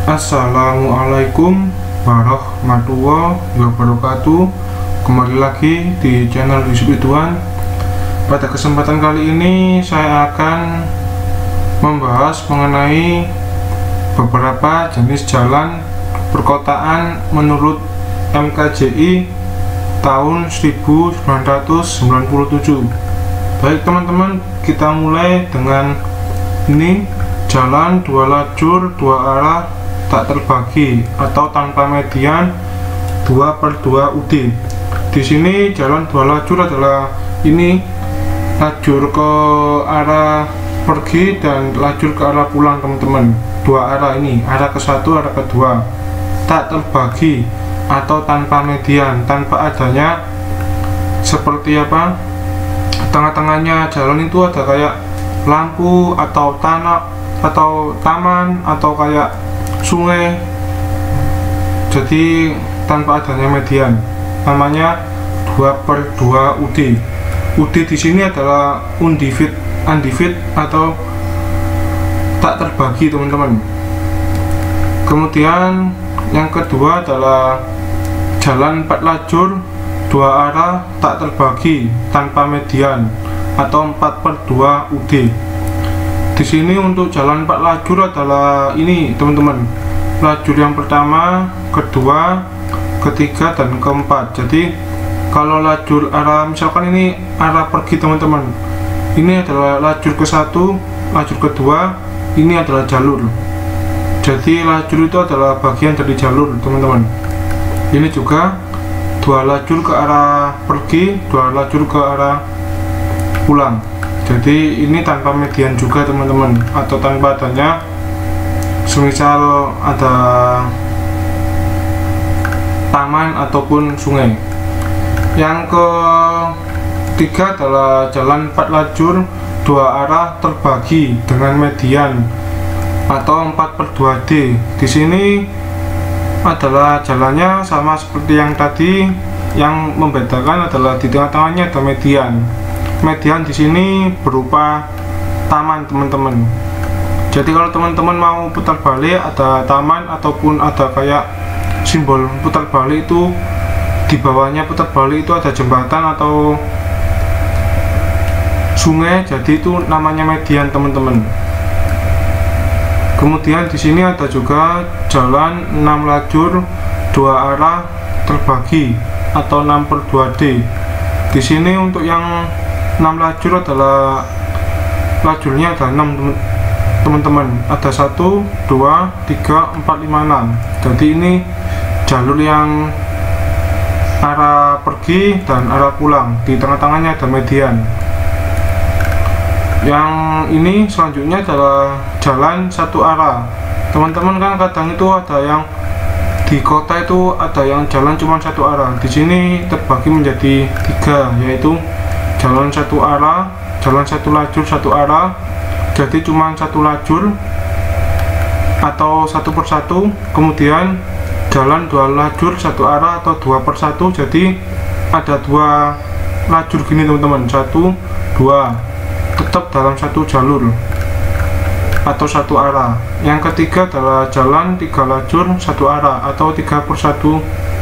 Assalamualaikum warahmatullahi wabarakatuh. Kembali lagi di channel Yusuf Ridwan. Pada kesempatan kali ini saya akan membahas mengenai beberapa jenis jalan perkotaan menurut MKJI tahun 1997. Baik teman-teman, kita mulai dengan ini, jalan dua lajur dua arah tak terbagi atau tanpa median 2/2 UD. Di sini jalan dua lajur adalah ini lajur ke arah pergi dan lajur ke arah pulang teman-teman. Dua arah ini, arah ke satu, arah kedua, tak terbagi atau tanpa median, tanpa adanya seperti apa, tengah-tengahnya jalan itu ada kayak lampu atau tanah atau taman atau kayak sungai, jadi tanpa adanya median, namanya 2/2 UD. UD di sini adalah undivide atau tak terbagi teman-teman. Kemudian yang kedua adalah jalan 4 lajur 2 arah tak terbagi tanpa median atau 4/2 UD. Di sini untuk jalan 4 lajur adalah ini teman-teman, lajur yang pertama, kedua, ketiga, dan keempat. Jadi kalau lajur arah, misalkan ini arah pergi teman-teman, ini adalah lajur ke satu, lajur kedua, ini adalah jalur. Jadi lajur itu adalah bagian dari jalur teman-teman. Ini juga dua lajur ke arah pergi, dua lajur ke arah pulang. Jadi ini tanpa median juga teman-teman, atau tanpa adanya semisal ada taman ataupun sungai. Yang ketiga adalah jalan 4 lajur 2 arah terbagi dengan median atau 4/2D. Di sini adalah jalannya sama seperti yang tadi, yang membedakan adalah di tengah-tengahnya ada median. Median di sini berupa taman teman-teman. Jadi kalau teman-teman mau putar balik, ada taman ataupun ada kayak simbol putar balik, itu di bawahnya putar balik itu ada jembatan atau sungai, jadi itu namanya median teman-teman. Kemudian di sini ada juga jalan 6 lajur 2 arah terbagi atau 6/2D. Di sini untuk yang 6 lajur adalah lajurnya ada 6 teman-teman, ada 1, 2, 3, 4, 5, 6. Jadi ini jalur yang arah pergi dan arah pulang, di tengah-tengahnya ada median. Yang ini selanjutnya adalah jalan satu arah. Teman-teman kan kadang itu ada yang di kota itu ada yang jalan cuma satu arah. Di sini terbagi menjadi 3, yaitu jalan satu arah, jalan satu lajur satu arah, jadi cuma satu lajur atau 1/1. Kemudian jalan 2 lajur satu arah atau 2/1, jadi ada 2 lajur gini teman-teman, 1, 2, tetap dalam satu jalur atau satu arah. Yang ketiga adalah jalan 3 lajur satu arah atau 3/1.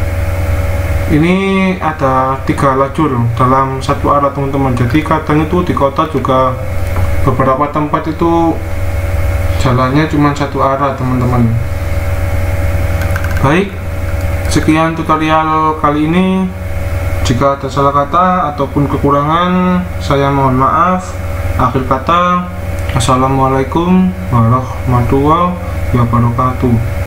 Ini ada 3 lajur dalam satu arah teman-teman. Jadi kadang itu di kota juga beberapa tempat itu jalannya cuma satu arah teman-teman. Baik, sekian tutorial kali ini. Jika ada salah kata ataupun kekurangan, saya mohon maaf. Akhir kata, assalamualaikum warahmatullahi wabarakatuh.